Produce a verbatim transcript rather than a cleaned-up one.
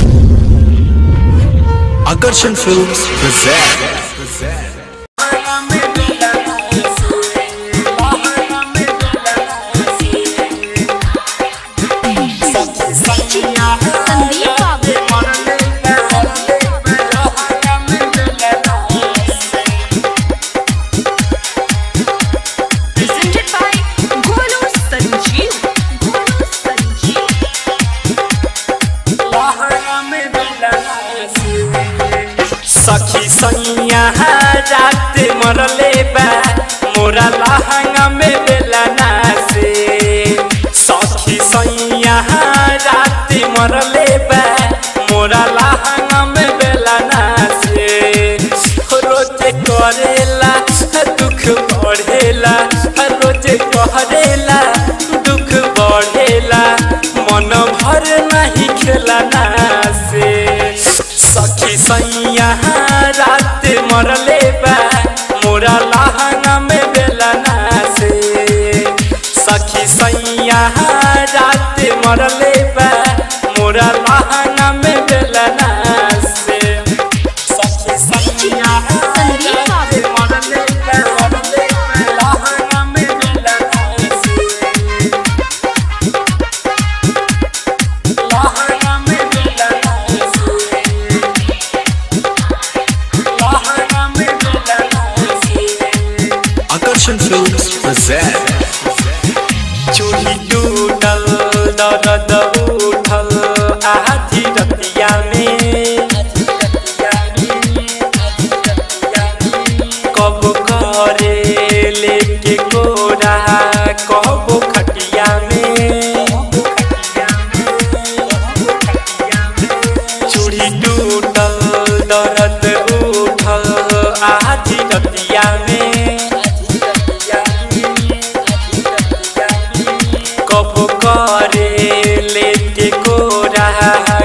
Akarshan Films present. सखी सैया रात मरले बा मोरा लहंगा में बेलना से। सखी सैया रात मरले बा मोरा लहंगा में बेलना से। रोज करेला दुख बढ़ेला, रोज करेला दुख बढ़ेला, मन भर नहीं खेलना से। सखी सैया रात मरले बा मोरा लहंगा में बेलना से। सखी सैया रात मरले बा मोरा लहंगा में बेलना से। सखी सैया रात मरले बा लहंगा में बेलना से। लहंगा में बेलना Akarshan Films present. चूड़ी टूटल दर्द उठल आधी रतिया में। कब करे लेके कोरा कब खटिया में। चूड़ी टूटल दर्द उठल आधी रतिया में। कब करे लेके कोरा